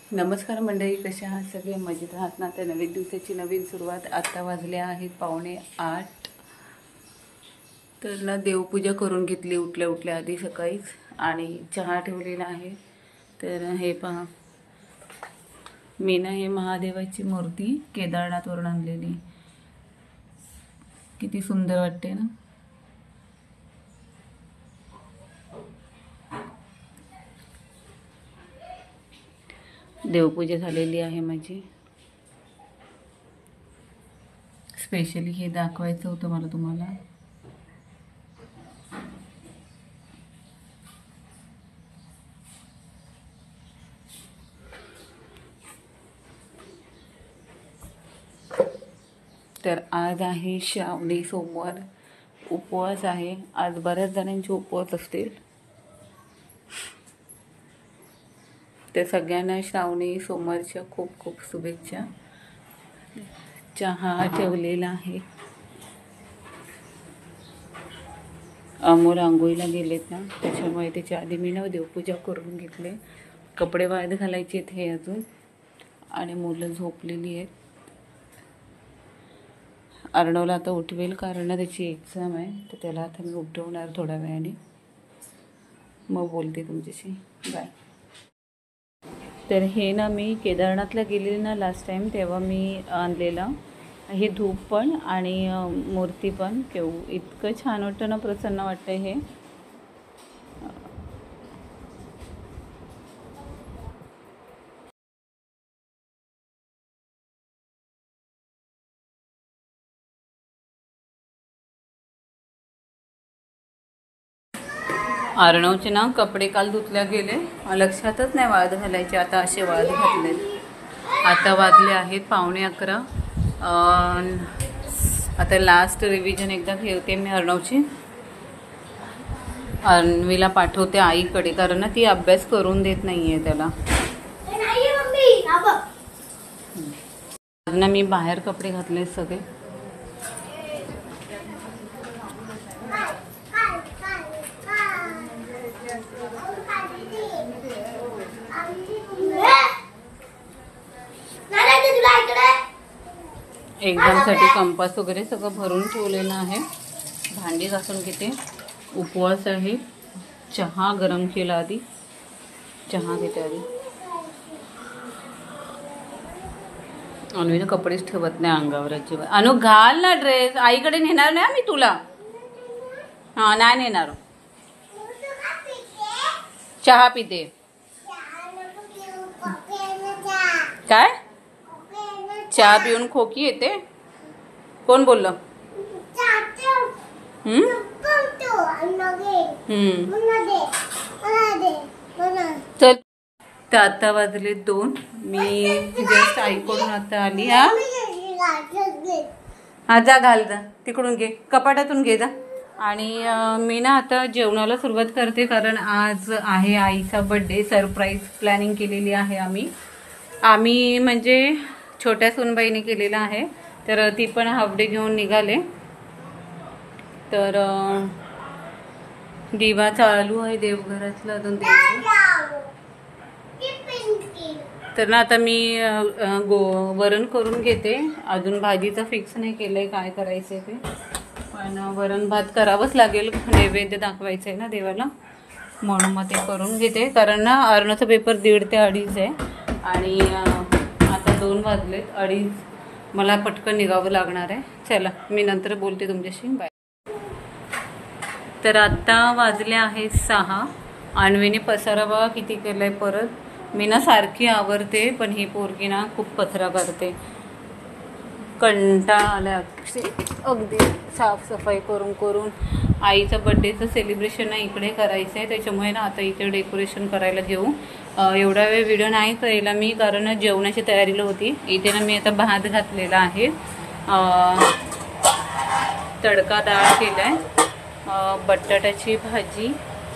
नमस्कार मंडळी, कशा आहात सगळे? मजेत आहात ना? तर नवीन दिवसाची नवीन सुरुवात. आता वाजले आहेत 7:45. तर ना देवपूजा करून घेतली उठल्या आधी सकाळीच, आणि चहा ठेवलेला आहे. तर हे पहा, मी ना हे महादेवाची मूर्ती केदारनाथवरून आणलेली. किती सुंदर वाटते ना. देवपूजा झालेली आहे माझी. स्पेशली हे दाखवायचं होतं मला तुम्हाला. तर आज आहे श्रावणी सोमवार, उपवास आहे. आज बऱ्याच जणांचे उपवास असतील. तर सगळ्यांना श्रावणी सोमवारच्या खूप खूप शुभेच्छा. चहा ठेवलेला आहे. अमोल आंघोळीला गेलेत ना, त्याच्यामुळे त्याच्या आधी मी ना देवपूजा करून घेतले. कपडे वाळत घालायचे हे अजून, आणि मुलं झोपलेली आहेत. अर्णवला आता उठवेल, कारण ना त्याची एक्झाम आहे. तर त्याला आता मी उठवणार थोड्या वेळाने, मग बोलते तुमच्याशी. बाय. तर हे ना मी केदारनाथला गेलेली ना लास्ट टाईम, तेव्हा मी आणलेलं हे धूप पण आणि मूर्ती पण. इतकं छान वाटतं ना, प्रसन्न वाटतं हे. अर्णवचे ना कपडे काल धुतल्या गेले, लक्षातच नाही वाळत घालायचे. आता असे वाळत घातले. आता वाजले आहेत 11:15. आता लास्ट रिव्हिजन एकदा ठेवते मी अर्णवची. अन्वीला पाठवते आईकडे, कारण ना ती अभ्यास करून देत नाहीये त्याला. आज ना मी बाहेर कपडे घातले सगळे. एक्झामसाठी कंपास वगैरे सगळं भरून ठेवलेलं आहे. भांडी घासून घेते. उपवास आहे. चहा गरम केला आधी. चहा घेते आधी. अनुने कपडेच ठेवत नाही अंगावर अजिबात. अनु घाल ना ड्रेस. आईकडे नेणार नाही मी तुला. हां, नाही नेणार. चहा पिते. काय? चहा पिऊन खोकी येते? कोण बोललं? चल. तर आता वाजले 2. मी जस्ट आईकडून आता आली. हा जा, घाल जा तिकडून, घे कपाटातून घे जा. आणि मी ना आता जेवणाला सुरुवात करते, कारण आज आहे आईचा बर्थडे. सरप्राईज प्लॅनिंग केलेली आहे आम्ही म्हणजे छोट्या सूनबाईने केलेला आहे. तर ती पण हाफ डे घेऊन निघाले. तर दिवा चालू आहे देवघरातला अजून. तर ना आता मी वरण करून घेते. अजून भाजीचं फिक्स नाही केलंय काय करायचंय ते, पण वरण भात करावंच लागेल. नैवेद्य दाखवायचं आहे ना देवाला, म्हणून मग ते करून घेते. कारण ना अर्णवचा पेपर 1:30 ते 2:30 आहे, आणि आता 2 वाजलेत. 2:30 मला पटकन निघावं लागणार आहे. चला, मी नंतर बोलते तुमच्याशी. बाय. तर आत्ता वाजले आहेत 6. अन्वीने पसारा बघा किती केलाय परत. मी ना सारखी आवरते, पण ही पोरगी ना खूप पथरा करते. कंटाळा आला अगदी साफसफाई करून करून. आईचा बड्डेचं सेलिब्रेशन ना इकडे करायचं आहे, त्याच्यामुळे ना आता इथे डेकोरेशन करायला घेऊ. एवढा वेळ व्हिडिओ नाही करायला मी, कारण जेवणाची तयारीला होती. इथे ना मी आता भात घातलेला आहे. तडका डाळ केलाय, बटाट्याची भाजी,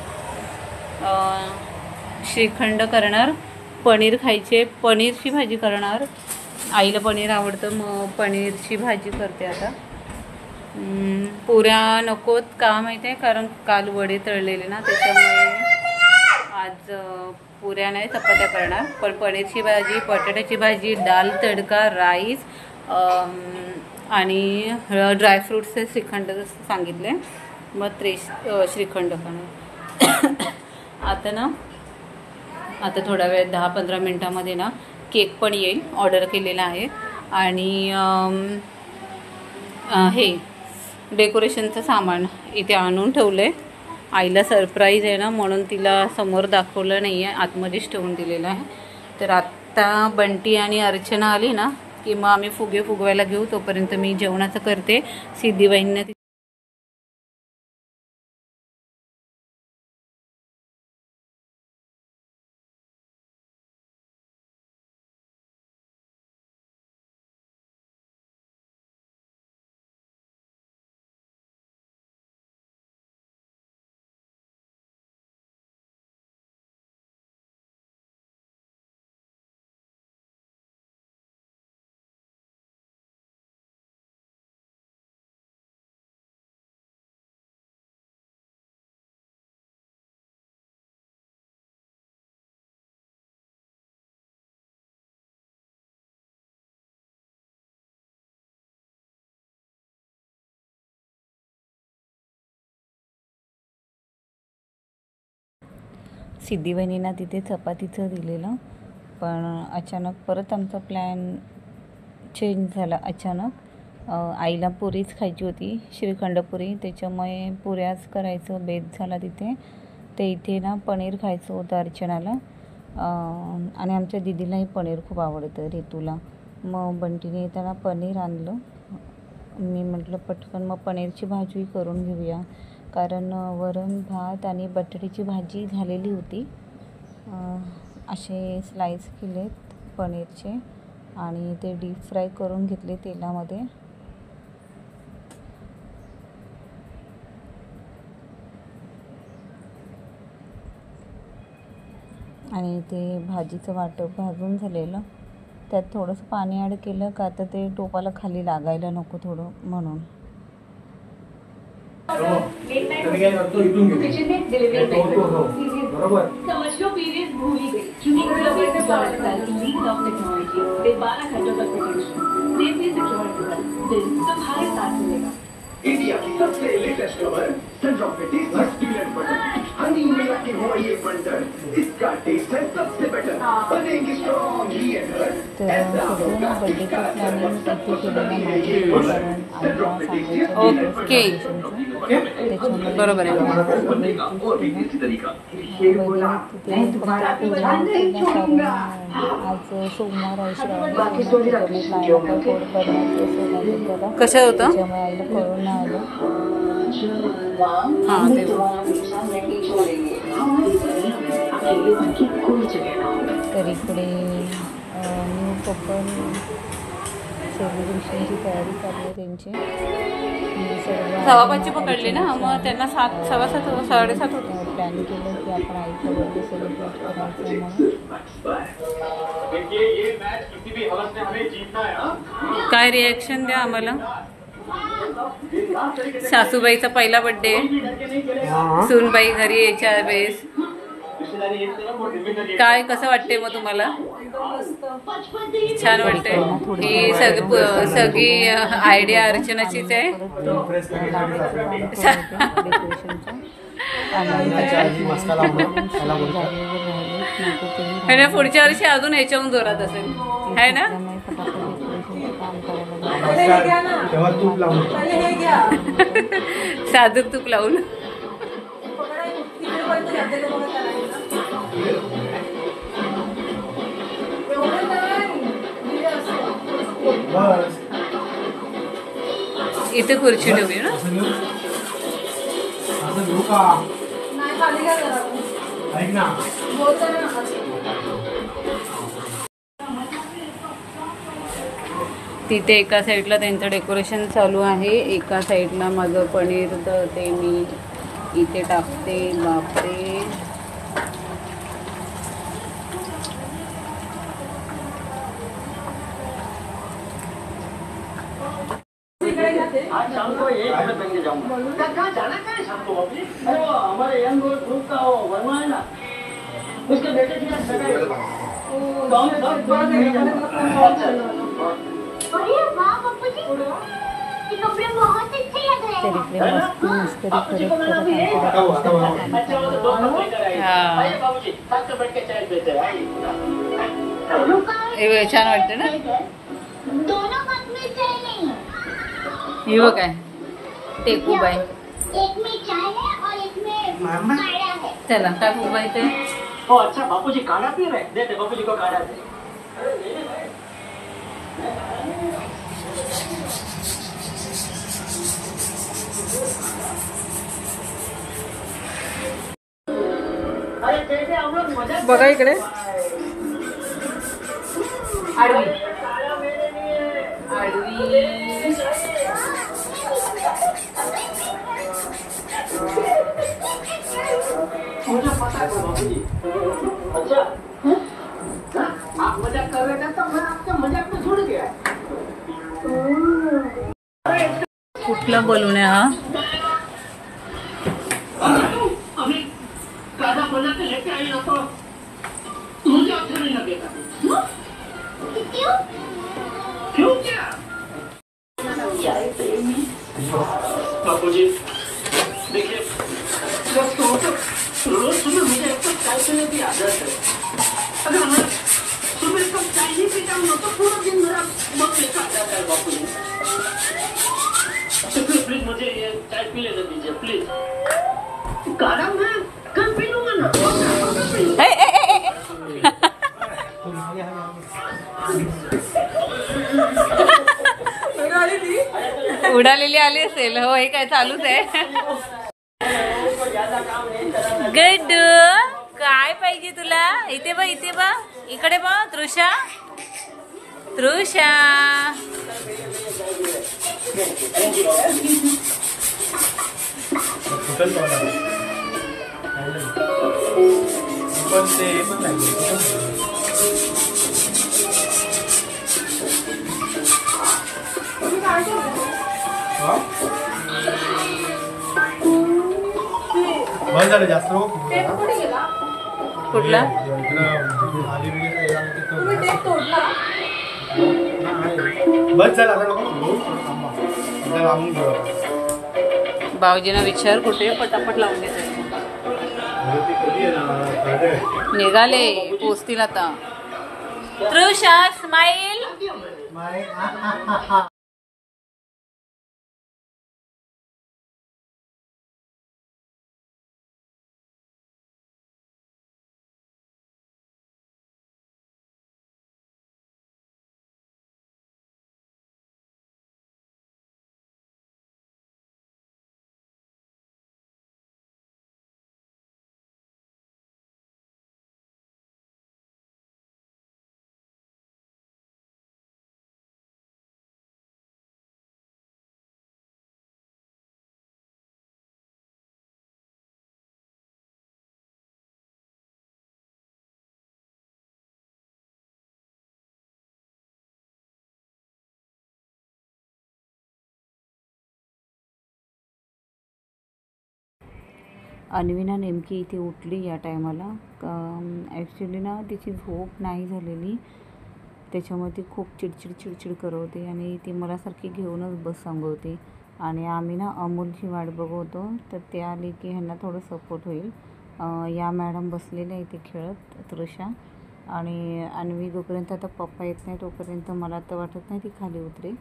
श्रीखंड करणार, पनीर खायचे, पनीरची भाजी करणार. आईला पनीर आवडतं, मग पनीरची भाजी करते आता. पुऱ्या नकोत का माहिती आहे, कारण काल वडे तळलेले ना, त्याच्यामुळे आज पुऱ्या नाही चपात्या करणार, पण पनीरची भाजी, बटाट्याची भाजी, दाल तडका, राईस आणि ड्रायफ्रूट्सचे श्रीखंड जसं सांगितले, मग श्रीखंड पण. आता थोडा वेळ 10-15 मिनटामध्ये ना केक पण येईल, ऑर्डर केलेला आहे. आणि हे डेकोरेशनचं सामान इथे आणून ठेवलं आहे. आईला सरप्राईज आहे ना, म्हणून तिला समोर दाखवलं नाही आहे, आतमध्येच ठेवून दिलेलं आहे. तर आत्ता बंटी आणि अर्चना आली ना की मग आम्ही फुगे फुगवायला घेऊ. तोपर्यंत मी जेवणाचं करते. सिद्धीबाईंना सिद्धीबहिणींना तिथे चपातीचं दिलेलं, पण अचानक परत आमचा प्लॅन चेंज झाला. अचानक आईला पुरीच खायची होती, श्रीखंडपुरी, त्याच्यामुळे पुऱ्याच करायचं बेत झाला तिथे. ते इथे ना पनीर खायचं होतं अर्चनाला, आणि आमच्या दीदीलाही पनीर खूप आवडतं, ऋतूला. मग बंटीने येताना पनीर आणलं. मी म्हटलं पटकन मग पनीरची भाजी करून घेऊया, कारण वरण भात आणि बटाट्याची भाजी झालेली होती. असे स्लाइस केलेत पनीरचे आणि ते डीप फ्राय करून घेतले तेलामध्ये. आणि ते भाजीचं वाटप भाजून झालेलं, त्यात थोडंसं पाणी ॲड केलं का तर ते टोपाला खाली लागायला नको थोडं, म्हणून. इंडिया की सबसे लेटेस्ट खबर, सेंट्रोपिटीज मस्क्यूलेंट बटन, हनी मिला के वो ये बंडल, इसका टेस्ट है सबसे बेटर, बनेंगे स्ट्रॉन्ग ही एंड ऐसा होगा बर्थडेचं प्लॅनिंग इथे केलेलं माझे, कारण आईला सांगायचं बरोबर आहे. आज सोमवार कशा होतं त्याच्यामुळे आईला कळून नाही आलं. तर इकडे न्यू कपल सेलिब्रेशनची तयारी चालू आहे त्यांची. 6:15 पकडले ना, मग त्यांना 7, 7:15, 7:30 होतं. प्लॅन केलं की आपण आईचा बर्थडे सेलिब्रेट करायचं म्हणून. काय रिॲक्शन द्या आम्हाला. सासूबाईचा पहिला बर्थडे, सूनबाई घरी यायच्या वेळेस. काय कसं वाटते मग तुम्हाला? छान वाटते. ही सगळी आयडिया अर्चनाचीच आहे. पुढच्या वर्षी अजून ह्याच्याहून जोरात असेल, है ना? साधं तूप लावून. इथे खुर्ची ठेवूया ना. तिथे एका साईडला त्यांचं डेकोरेशन चालू आहे, एका साईडला माझं पनीर ते मी इथे टाकते. बापरे, उसके बेटे की अरे वाह पप्पू जी, ये कपड़े बहुत अच्छे लग रहे हैं। तरी मस्ती मस्करी करत अच्छा वो तो दो कपड़े कराए। हाँ. आइए बाबूजी, साथ में बैठ के चाय पीते हैं, आइए। हे छान वाटतं ना. दोनों हाथ में चाय नहीं है, हे बघ काय टेकूबाई. एक में चाय है और एक में काढ़ा है। चला काय फुगबाई ते. ओ अच्छा बापूजी काढ़ा पी रहे हैं, दे बापूजी को काढ़ा दे। अरे कैसे हम लोग मजा बघा इकडे आडवी काढ़ा मेरे लिए। आडवी. मुझे पता है बाबूजी। अच्छा आप मजाक कर रहे थे तो मैं आपके मजाक में जुड़ गया। कुठला बलून आहे हा. अभी काढ़ा बना के लेके आई हो तो मुझे अच्छा नहीं लगेगा। क्यों? क्यों क्या? बाबूजी देखिए रोज सुबह मुझे एक कप चाय पीने की आदत है। अगर मैं सुबह एक कप चाय नहीं पीता हूँ तो पूरा दिन मेरा मन बेकार जाता है बाबूजी। तो प्लीज मुझे ये चाय पी लेने दीजिए प्लीज। काढ़ा मैं कल पी लूंगा ना। ए, ए, ए, ए. उडालेली आली असेल. हो हे काय चालूच आहे. गड्डू काय पाहिजे तुला. इथे बा इथे बा इकडे बा. तृषा तृषा बंद झालं जास्त कुठला बस झालं आता नको लावून घेऊ. भाऊजींना विचार कुठे पटापट लावून घेतात. कधी येणार निघाले पोचतील आता. तृषा स्माईल. अन्वीना नेमकी इथे उठली या टायमाला. ॲक्च्युली ना तिची झोप नाही झालेली, त्याच्यामुळे ती खूप चिडचिड चिडचिड करवते आणि ती मला सारखी घेऊनच बस सांगवते. आणि आम्ही ना अमोलची वाट बघवतो, तर ते आले की ह्यांना थोडं सपोर्ट होईल. या मॅडम बसलेल्या इथे खेळत तृषा. आणि अन्वी जोपर्यंत आता पप्पा येत नाही तोपर्यंत मला तर वाटत नाही ती खाली उतरेल.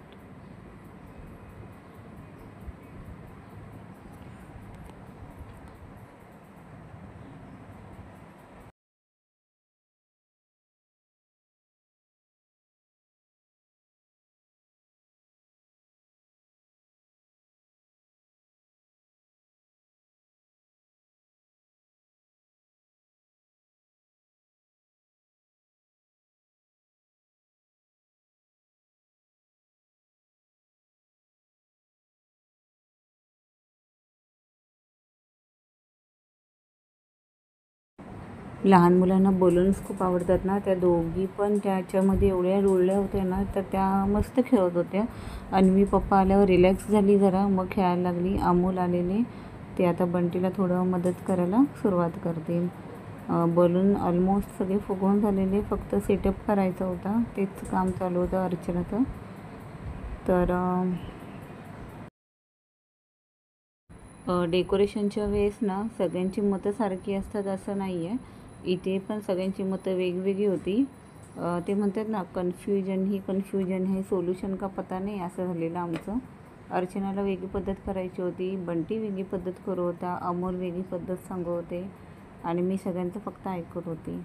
लहान मुलांना बलून्स खूप आवडतात ना. त्या दोघी पण त्याच्यामध्ये एवढ्या रुळल्या होत्या ना, तर त्या मस्त खेळत होत्या. अन्वी पप्पा आल्यावर रिलॅक्स झाली जरा, मग खेळायला लागली. अमोल आलेले, ते आता बंटीला थोडं मदत करायला सुरुवात करते. बलून ऑलमोस्ट सगळे फुगवून झालेले, फक्त सेटअप करायचा होता, तेच काम चालू होतं अर्चनाचं. तर डेकोरेशनच्या वेळेस ना सगळ्यांची मतं सारखी असतात असं नाही आहे. इथे पण सगळ्यांची मतं वेगवेगळी होती. ते म्हणतात ना कन्फ्युजन हे सोल्युशन का पता नाही असं झालेलं आमचं. अर्चनाला वेगळी पद्धत करायची होती, बंटी वेगळी पद्धत करत होता, अमोल वेगळी पद्धत सांगत होते आणि मी सगळ्यांचं फक्त ऐकत होते.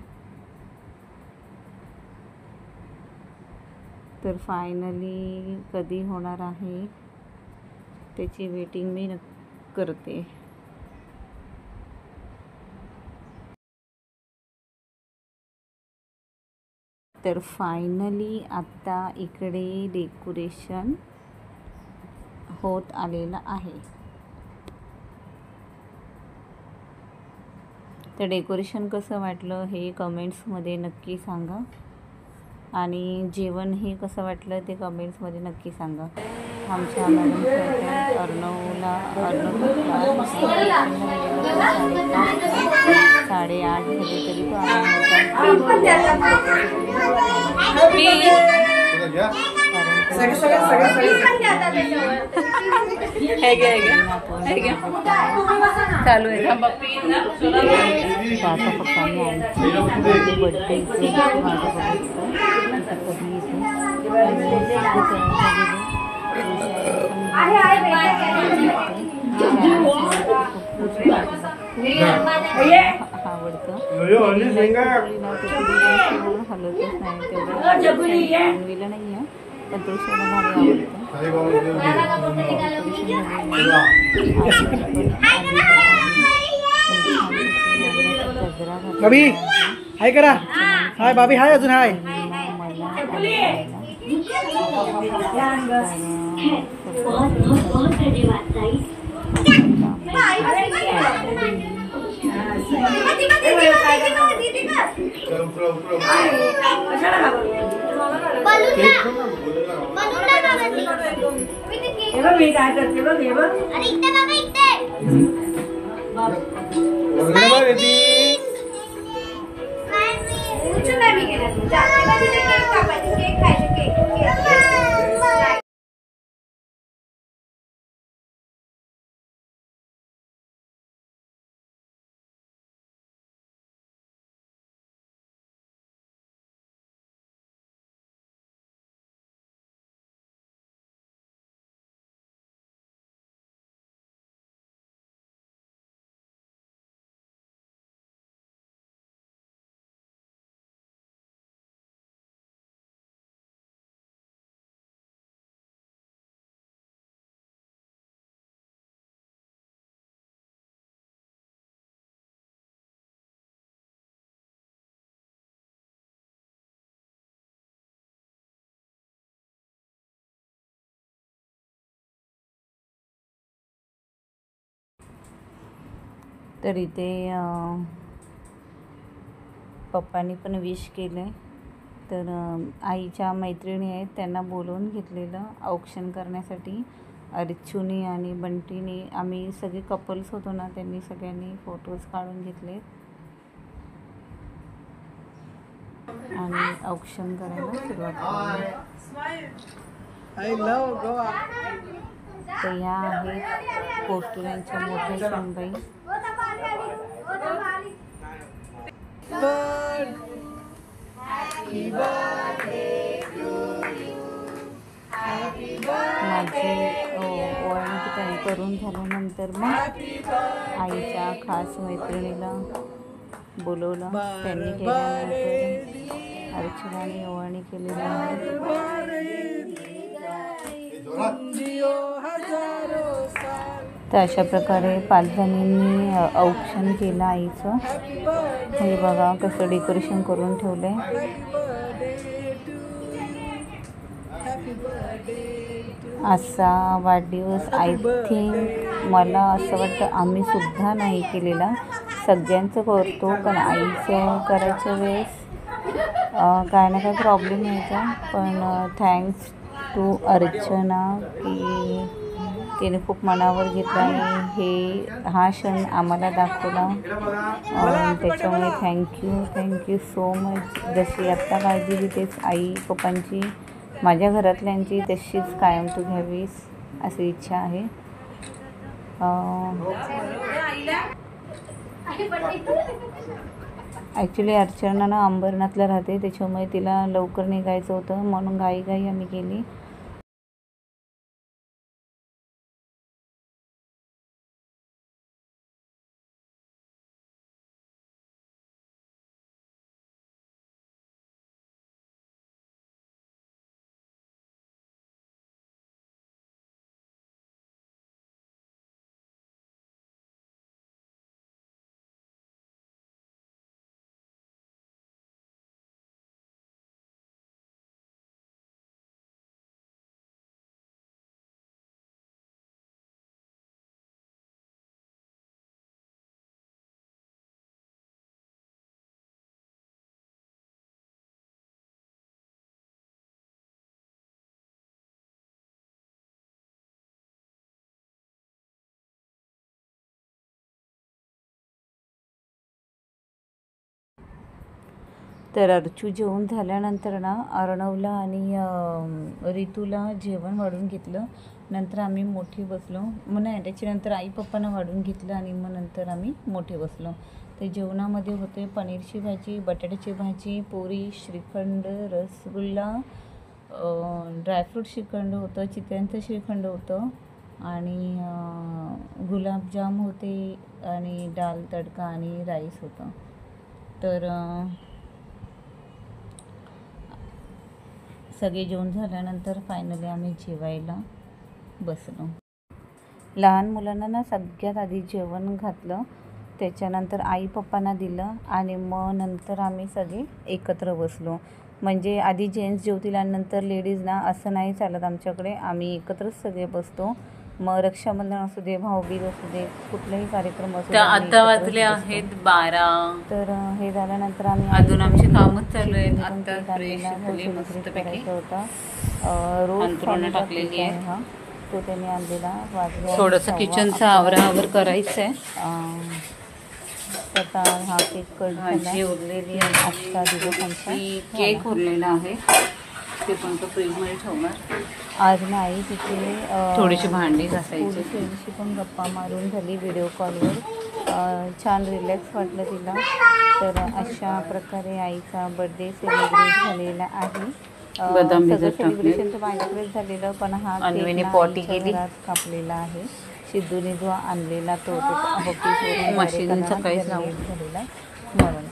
तर फायनली कधी होणार आहे त्याची वेटिंग मी करते. तर फायनली आता इकडे डेकोरेशन होत आलेलं आहे. तर डेकोरेशन कसं वाटलं हे कमेंट्समध्ये नक्की सांगा आणि जेवण हे कसं वाटलं ते कमेंट्समध्ये नक्की सांगा. आमच्या मॅडम अर्णवला 8:30 झाले तरी तो चालू आहे. आता फक्त आम्ही बर्थडे आवडतं हलतच नाही तेवढं नाही आहे, पण तो भारी आवडतं. भाभी हाय करा. हाय भाभी हाय अजून हाय. तर इथे पप्पांनी पण विश केलं. तर आईच्या मैत्रिणी आहेत त्यांना बोलवून घेतलेलं औक्षण करण्यासाठी. अर्चूनी आणि बंटीनी आम्ही सगळे कपल्स होतो ना, त्यांनी सगळ्यांनी फोटोज काढून घेतले आणि औक्षण करायला सुरुवात केली. I love Goa. तर ह्या आहेत पोस्टरांच्या मोठ्या शांबाई. माझी ओवाळणी करून झाल्यानंतर मग आईच्या खास मैत्रिणीला बोलवलं. त्यांनी केल्यानंतर अर्चनाने ओवाळणी केलेली आहे. तर अशा प्रकारे 5 जणींनी औक्षण केलं आईचं. हे बघा कसं डेकोरेशन करून ठेवलं आहे. असा वाढदिवस आय थिंक मला असं वाटतं आम्ही सुद्धा नाही केलेला. सगळ्यांचं करतो, पण आईचं करायच्या वेळेस काय ना काय प्रॉब्लेम यायचा. पण थँक्स टू अर्चना की तिने खूप मनावर घेतला आणि हा क्षण आम्हाला दाखवला. त्याच्यामुळे थँक्यू सो मच. जशी आत्ता काळजी घेतेस आई पप्पांची, माझ्या घरातल्यांची, तशीच कायम तू घ्यावीस अशी इच्छा आहे. ॲक्च्युली अर्चना ना अंबरनाथला राहते, त्याच्यामुळे तिला लवकर निघायचं होतं म्हणून घाई आम्ही गेली. तर अर्चू जेवण झाल्यानंतर ना अर्णवला आणि रितूला जेवण वाढून घेतलं. नंतर आम्ही मोठी बसलो. मग नाही, त्याच्यानंतर आई पप्पांना वाढून घेतलं आणि मग नंतर आम्ही मोठे बसलो. ते जेवणामध्ये होते पनीरची भाजी, बटाट्याची भाजी, पोळी, श्रीखंड, रसगुल्ला, ड्रायफ्रूट श्रीखंड होतं, चिकनचं श्रीखंड होतं आणि गुलाबजाम होते आणि दाल तडका आणि राईस होतं. तर सगळे जेवण झाल्यानंतर फायनली आम्ही जेवायला बसलो. लहान मुलांना ना सगळ्यात आधी जेवण घातलं, त्याच्यानंतर आई पप्पांना दिलं आणि मग नंतर आम्ही सगळे एकत्र बसलो. म्हणजे आधी जेंट्स जेवतील आणि नंतर लेडीज ना, असं नाही चालत आमच्याकडे. आम्ही एकत्रच सगळे बसतो. मग रक्षाबंधन असू दे, भाऊबीज असू दे, कुठलाही कार्यक्रम असू दे. आता वाजले आहेत 12. तर हे झाल्यानंतर आम्ही अजून आमचे कामच चालू आहेत. आता फ्रेश झाली करायचा मस्तपैकी, होता. रोज अंथरुणं टाकलेली आहे. हा तो त्याने आणलेला. वाजले थोडंसं किचनचा आवरावर करायचं आहे. आता हा केक कट भाजी उरलेली आहे. आजचा दिवसांचा केक उरलेला आहे, ते पण तो फ्रीजमध्ये ठेवणार. आज नाही तिथे थोडीशी भांडी घासायची. थोडीशी पण गप्पा मारून झाली व्हिडिओ कॉलवर. छान रिलॅक्स वाटलं तिला. तर अशा प्रकारे आईचा बर्थडे सेलिब्रेट झालेला आहे. बदाम सगळं भिजत सेलिब्रेशन तर माझ्याकडेच झालेलं, पण हा अन्वीने केक पॉटी आईच्या केली. घरात कापलेला आहे. सिद्धूने जो आणलेला तो ऑफिसवरून मशीन सकाळीच लावून झालेला म्हणून.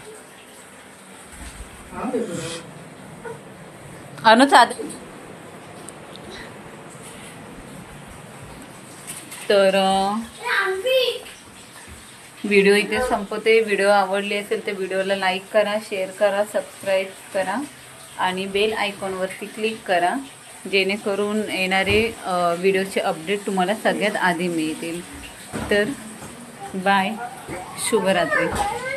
तर व्हिडिओ इथे संपते. व्हिडिओ आवडली असेल तर व्हिडिओला लाईक करा, शेअर करा, सबस्क्राईब करा आणि बेल आयकॉनवरती क्लिक करा, जेणेकरून येणारे व्हिडिओचे अपडेट तुम्हाला सगळ्यात आधी मिळतील. तर बाय, शुभरात्री.